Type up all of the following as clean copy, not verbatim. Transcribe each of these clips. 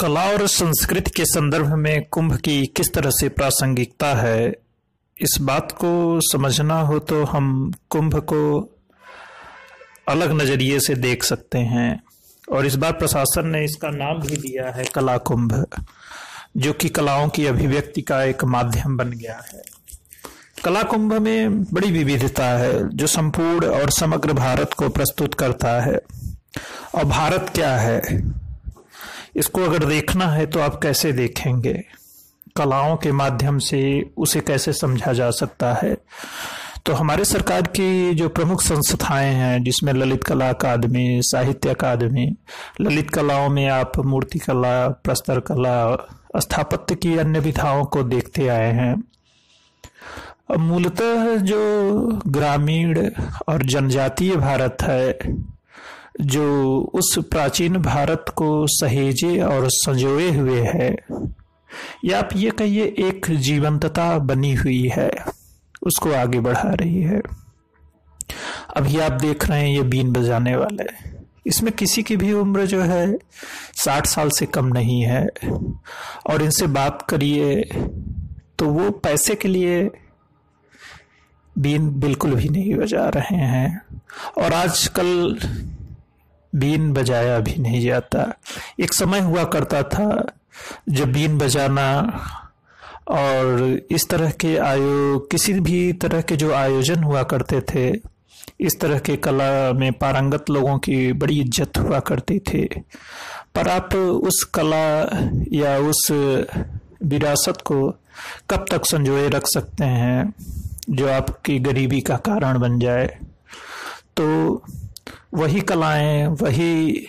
कला और संस्कृति के संदर्भ में कुंभ की किस तरह से प्रासंगिकता है, इस बात को समझना हो तो हम कुंभ को अलग नज़रिए से देख सकते हैं। और इस बार प्रशासन ने इसका नाम भी दिया है कला कुंभ, जो कि कलाओं की अभिव्यक्ति का एक माध्यम बन गया है। कला कुंभ में बड़ी विविधता है जो संपूर्ण और समग्र भारत को प्रस्तुत करता है। और भारत क्या है, इसको अगर देखना है तो आप कैसे देखेंगे, कलाओं के माध्यम से उसे कैसे समझा जा सकता है। तो हमारे सरकार की जो प्रमुख संस्थाएं हैं, जिसमें ललित कला अकादमी, साहित्य अकादमी, ललित कलाओं में आप मूर्ति कला, प्रस्तर कला, स्थापत्य की अन्य विधाओं को देखते आए हैं। अब मूलतः जो ग्रामीण और जनजातीय भारत है, जो उस प्राचीन भारत को सहेजे और संजोए हुए है, या आप ये कहिए एक जीवंतता बनी हुई है, उसको आगे बढ़ा रही है। अभी आप देख रहे हैं ये बीन बजाने वाले, इसमें किसी की भी उम्र जो है 60 साल से कम नहीं है। और इनसे बात करिए तो वो पैसे के लिए बीन बिल्कुल भी नहीं बजा रहे हैं। और आजकल बीन बजाया भी नहीं जाता। एक समय हुआ करता था जब बीन बजाना और इस तरह के किसी भी तरह के जो आयोजन हुआ करते थे, इस तरह के कला में पारंगत लोगों की बड़ी इज्जत हुआ करती थी। पर आप उस कला या उस विरासत को कब तक संजोए रख सकते हैं जो आपकी गरीबी का कारण बन जाए। तो वही कलाएं, वही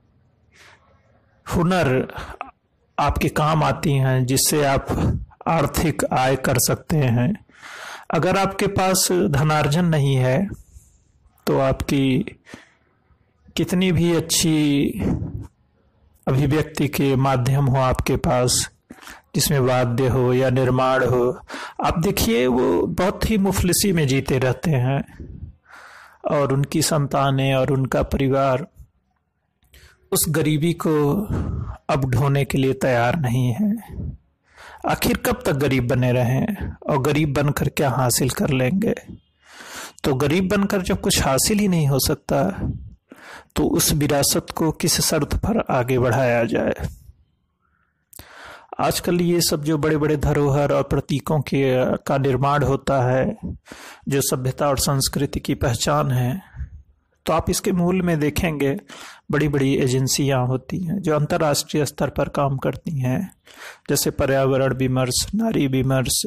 हुनर आपके काम आती हैं जिससे आप आर्थिक आय कर सकते हैं। अगर आपके पास धनार्जन नहीं है तो आपकी कितनी भी अच्छी अभिव्यक्ति के माध्यम हो आपके पास, जिसमें वाद्य हो या निर्माण हो, आप देखिए वो बहुत ही मुफलिसी में जीते रहते हैं और उनकी संतानें और उनका परिवार उस गरीबी को अब ढोने के लिए तैयार नहीं है। आखिर कब तक गरीब बने रहें, और गरीब बनकर क्या हासिल कर लेंगे। तो गरीब बनकर जब कुछ हासिल ही नहीं हो सकता तो उस विरासत को किस शर्त पर आगे बढ़ाया जाए। आजकल ये सब जो बड़े बड़े धरोहर और प्रतीकों का निर्माण होता है, जो सभ्यता और संस्कृति की पहचान है, तो आप इसके मूल में देखेंगे बड़ी बड़ी एजेंसियां होती हैं जो अंतर्राष्ट्रीय स्तर पर काम करती हैं, जैसे पर्यावरण विमर्श, नारी विमर्श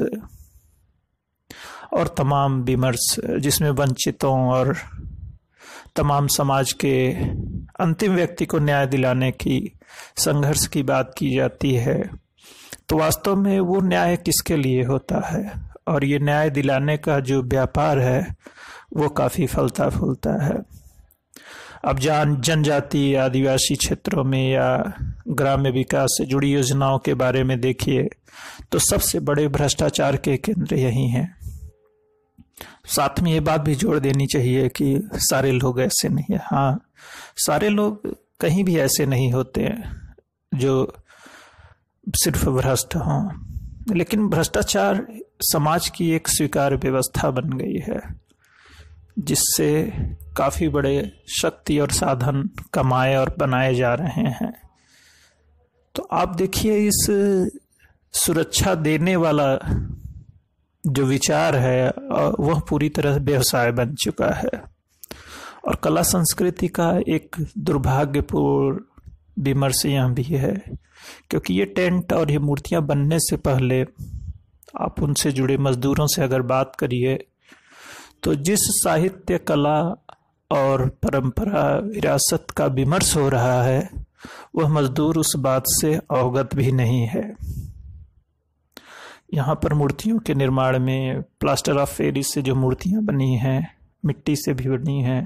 और तमाम विमर्श, जिसमें वंचितों और तमाम समाज के अंतिम व्यक्ति को न्याय दिलाने की संघर्ष की बात की जाती है। तो वास्तव में वो न्याय किसके लिए होता है, और ये न्याय दिलाने का जो व्यापार है वो काफ़ी फलता फूलता है। अब जनजाति आदिवासी क्षेत्रों में या ग्राम्य विकास से जुड़ी योजनाओं के बारे में देखिए तो सबसे बड़े भ्रष्टाचार के केंद्र यही हैं। साथ में ये बात भी जोड़ देनी चाहिए कि सारे लोग ऐसे नहीं है। हाँ, सारे लोग कहीं भी ऐसे नहीं होते हैं जो सिर्फ भ्रष्ट हों, लेकिन भ्रष्टाचार समाज की एक स्वीकार्य व्यवस्था बन गई है, जिससे काफी बड़े शक्ति और साधन कमाए और बनाए जा रहे हैं। तो आप देखिए इस सुरक्षा देने वाला जो विचार है वह पूरी तरह व्यवसाय बन चुका है। और कला संस्कृति का एक दुर्भाग्यपूर्ण विमर्श यहाँ भी है, क्योंकि ये टेंट और ये मूर्तियां बनने से पहले आप उनसे जुड़े मजदूरों से अगर बात करिए तो जिस साहित्य, कला और परंपरा, विरासत का विमर्श हो रहा है, वह मजदूर उस बात से अवगत भी नहीं है। यहाँ पर मूर्तियों के निर्माण में प्लास्टर ऑफ पेरिस से जो मूर्तियां बनी हैं, मिट्टी से भी बनी हैं।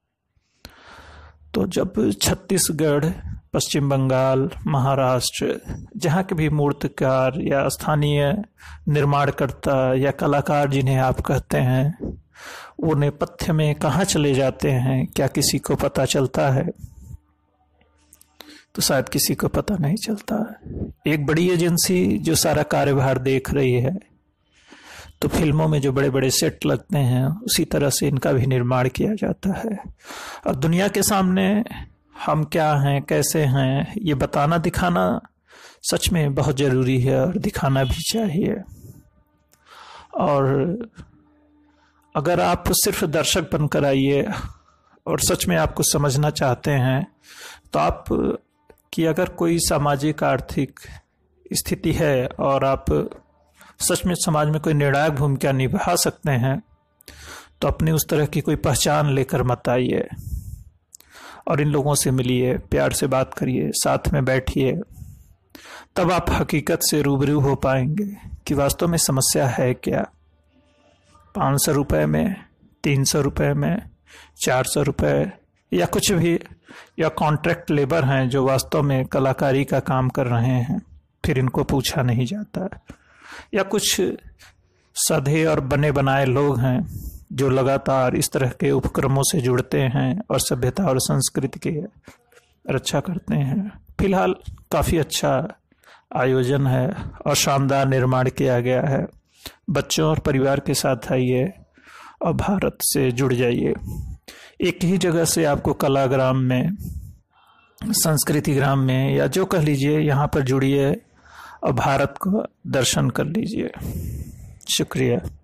तो जब छत्तीसगढ़, पश्चिम बंगाल, महाराष्ट्र, जहाँ के भी मूर्तिकार या स्थानीय निर्माणकर्ता या कलाकार जिन्हें आप कहते हैं, वो नेपथ्य में कहाँ चले जाते हैं, क्या किसी को पता चलता है? तो शायद किसी को पता नहीं चलता। एक बड़ी एजेंसी जो सारा कार्यभार देख रही है, तो फिल्मों में जो बड़े बड़े सेट लगते हैं उसी तरह से इनका भी निर्माण किया जाता है। और दुनिया के सामने हम क्या हैं, कैसे हैं, ये बताना दिखाना सच में बहुत जरूरी है और दिखाना भी चाहिए। और अगर आप सिर्फ दर्शक बनकर आइए और सच में आपको समझना चाहते हैं, तो आप कि अगर कोई सामाजिक आर्थिक स्थिति है और आप सच में समाज में कोई निर्णायक भूमिका निभा सकते हैं, तो अपनी उस तरह की कोई पहचान लेकर मत आइए और इन लोगों से मिलिए, प्यार से बात करिए, साथ में बैठिए। तब आप हकीकत से रूबरू हो पाएंगे कि वास्तव में समस्या है क्या। 500 रुपये में, 300 रुपये में, 400 रुपये या कुछ भी, या कॉन्ट्रैक्ट लेबर हैं जो वास्तव में कलाकारी का काम कर रहे हैं, फिर इनको पूछा नहीं जाता। या कुछ सधे और बने बनाए लोग हैं जो लगातार इस तरह के उपक्रमों से जुड़ते हैं और सभ्यता और संस्कृति की रक्षा करते हैं। फिलहाल काफ़ी अच्छा आयोजन है और शानदार निर्माण किया गया है। बच्चों और परिवार के साथ आइए और भारत से जुड़ जाइए। एक ही जगह से आपको कलाग्राम में, संस्कृति ग्राम में, या जो कह लीजिए, यहाँ पर जुड़िए और भारत को दर्शन कर लीजिए। शुक्रिया।